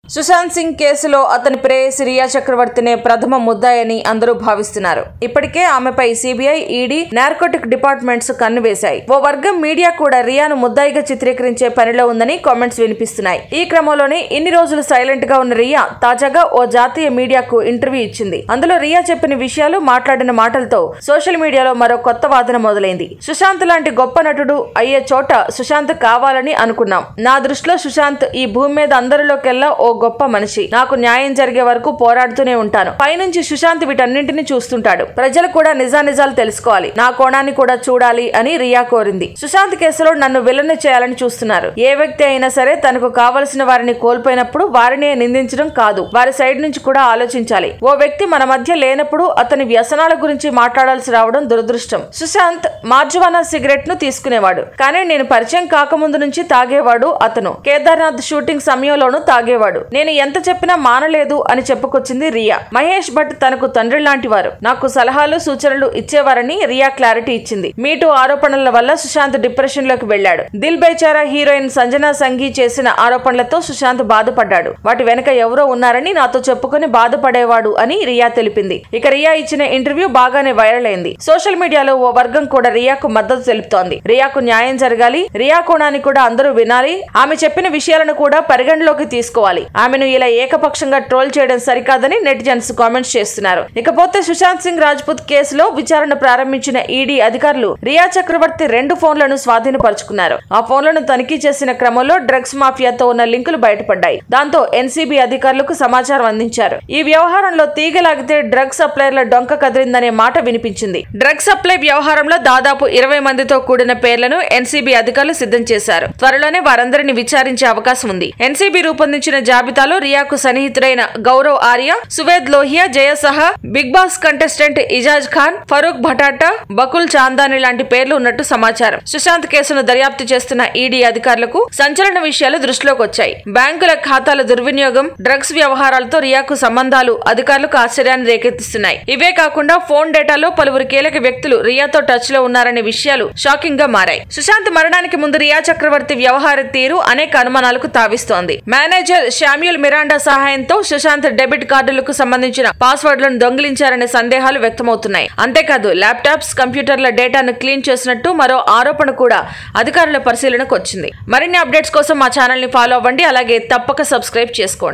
సుశాంత్ సింగ్ కేసులో అతని ప్రేయసి రియా చక్రవర్తినే ప్రథమ ముద్దాయని అందరూ భావిస్తున్నారు. ఇప్పటికే ఆమెపై సిబిఐ, ఈడీ, నార్కోటిక్ డిపార్ట్మెంట్స్ కన్నువేశాయి. ఓ వర్గం మీడియా కూడా రియాను ముద్దాయిగా చిత్రీకరించే పనిలో ఉందని కామెంట్స్ వినిపిస్తున్నాయి. ఈ క్రమంలోనే ఇన్ని రోజులు సైలెంట్ గా ఉన్న రియా తాజాగా ఓ జాతీయ మీడియాకు ఇంటర్వ్యూ ఇచ్చింది. అందులో రియా చెప్పిన విషయాలు, మాట్లాడిన మాటలతో సోషల్ మీడియాలో మరో కొత్త వాదన మొదలైంది. సుశాంత్ లాంటి గొప్ప నటుడు అయ్యే చోట సుశాంత్ కావాలని అనుకున్నాం. నా దృష్టిలో సుశాంత్ ఈ భూమి మీద అందరిలోకెల్లా ఓ గొప్ప మనిషి. నాకు న్యాయం జరిగే వరకు పోరాడుతూనే ఉంటాను. పైనుంచి సుశాంత్ వీటన్నింటినీ చూస్తుంటాడు. ప్రజలు కూడా నిజానిజాలు తెలుసుకోవాలి, నా కోణాన్ని కూడా చూడాలి అని రియా కోరింది. సుశాంత్ కేసులో నన్ను విలన్ చేయాలని చూస్తున్నారు. ఏ వ్యక్తి అయినా సరే తనకు కావలసిన వారిని కోల్పోయినప్పుడు వారినే నిందించడం కాదు, వారి సైడ్ నుంచి కూడా ఆలోచించాలి. ఓ వ్యక్తి మన మధ్య లేనప్పుడు అతని వ్యసనాల గురించి మాట్లాడాల్సి రావడం దురదృష్టం. సుశాంత్ మార్జువానా సిగరెట్ ను తీసుకునేవాడు, కానీ నేను పరిచయం కాకముందు నుంచి తాగేవాడు. అతను కేదార్నాథ్ షూటింగ్ సమయంలోనూ తాగేవాడు. నేను ఎంత చెప్పినా మానలేదు అని చెప్పుకొచ్చింది రియా. మహేష్ భట్ తనకు తండ్రి లాంటి వారు, నాకు సలహాలు సూచనలు ఇచ్చేవారని రియా క్లారిటీ ఇచ్చింది. మీటూ ఆరోపణల వల్ల సుశాంత్ డిప్రెషన్ లోకి వెళ్లాడు. దిల్ బేచారా హీరోయిన్ సంజనా సంఘీ చేసిన ఆరోపణలతో సుశాంత్ బాధపడ్డాడు. వాటి వెనక ఎవరో ఉన్నారని నాతో చెప్పుకుని బాధపడేవాడు అని రియా తెలిపింది. ఇక రియా ఇచ్చిన ఇంటర్వ్యూ బాగానే వైరల్ అయింది. సోషల్ మీడియాలో ఓ వర్గం కూడా రియాకు మద్దతు తెలుపుతోంది. రియాకు న్యాయం జరగాలి, రియా కోణాన్ని కూడా అందరూ వినాలి, ఆమె చెప్పిన విషయాలను కూడా పరిగణలోకి తీసుకోవాలి. ఆమెను ఇలా ఏకపక్షంగా ట్రోల్ చేయడం సరికాదని నెటిజన్స్ కామెంట్స్ చేస్తున్నారు. ఇకపోతే సుశాంత్ సింగ్ రాజ్పుత్ కేసులో విచారణ ప్రారంభించిన ఈడీ అధికారులు రియా చక్రవర్తి 2 ఫోన్లను స్వాధీనపరుచుకున్నారు. ఆ ఫోన్లను తనిఖీ చేసిన క్రమంలో డ్రగ్స్ మాఫియాతో ఉన్న లింకులు బయటపడ్డాయి. దాంతో ఎన్సీబీ అధికారులకు సమాచారం అందించారు. ఈ వ్యవహారంలో తీగలాగితే డ్రగ్స్ సప్లైర్ల డొంక కదిరిందనే మాట వినిపించింది. డ్రగ్స్ సప్లై వ్యవహారంలో దాదాపు 20 మందితో కూడిన పేర్లను ఎన్సీబీ అధికారులు సిద్ధం చేశారు. త్వరలోనే వారందరినీ విచారించే అవకాశం ఉంది. ఎన్సీబీ రూపొందించిన జాబితాలో రియాకు సన్నిహితుడైన Gaurav Arya, సువేద్ Lohia, Jaya Saha, Big Boss contestant Ejaz Khan, Farooq Batata, Bakul Chandani లాంటి పేర్లు ఉన్నట్టు సమాచారం. సుశాంత్ కేసును దర్యాప్తు చేస్తున్న ఈడీ అధికారులకు సంచలన విషయాలు దృష్టిలోకి వచ్చాయి. బ్యాంకుల ఖాతాల దుర్వినియోగం, డ్రగ్స్ వ్యవహారాలతో రియాకు సంబంధాలు అధికారులకు ఆశ్చర్యాన్ని రేకెత్తిస్తున్నాయి. ఇవే కాకుండా ఫోన్ డేటాలో పలువురు కీలక వ్యక్తులు రియాతో టచ్ లో ఉన్నారనే విషయాలు షాకింగ్ గా మారాయి. సుశాంత్ మరణానికి ముందు రియా చక్రవర్తి వ్యవహార తీరు అనేక అనుమానాలకు తావిస్తోంది. మేనేజర్ శామ్యూల్ మిరాండా సహాయంతో సుశాంత్ డెబిట్ కార్డులకు సంబంధించిన పాస్వర్డ్లను దొంగిలించారనే సందేహాలు వ్యక్తమవుతున్నాయి. అంతేకాదు ల్యాప్టాప్స్, కంప్యూటర్ల డేటాను క్లీన్ చేసినట్టు మరో ఆరోపణ కూడా అధికారుల పరిశీలనకు వచ్చింది. మరిన్ని అప్డేట్స్ కోసం మా ఛానల్ ని ఫాలో అవ్వండి. అలాగే తప్పక సబ్స్క్రైబ్ చేసుకోండి.